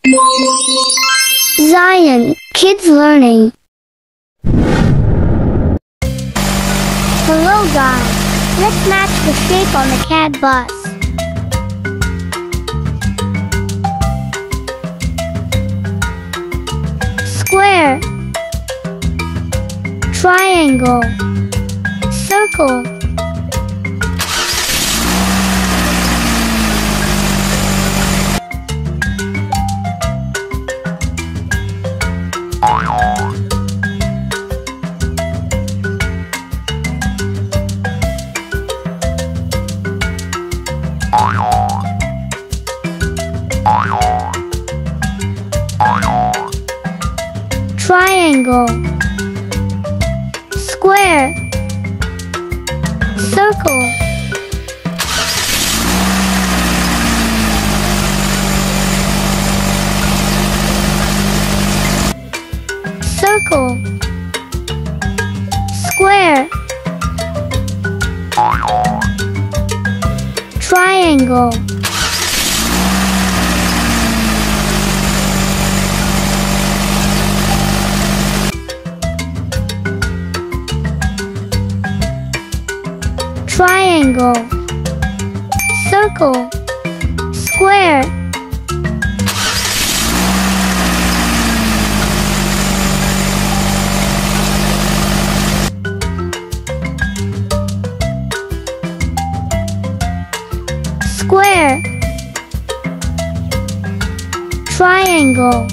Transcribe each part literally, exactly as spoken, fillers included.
Zion Kids Learning. Hello guys, let's match the shape on the C A D bus. Square, triangle, circle. Triangle, square, circle. Circle, square, triangle. Triangle, circle, square. Square, triangle.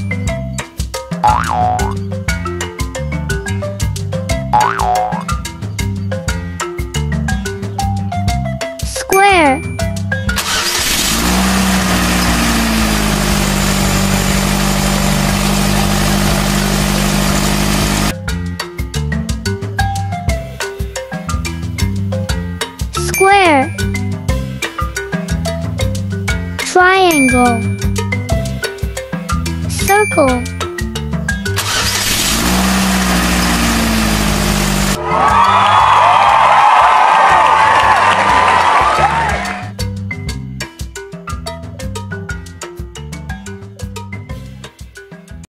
Square, square, triangle, circle.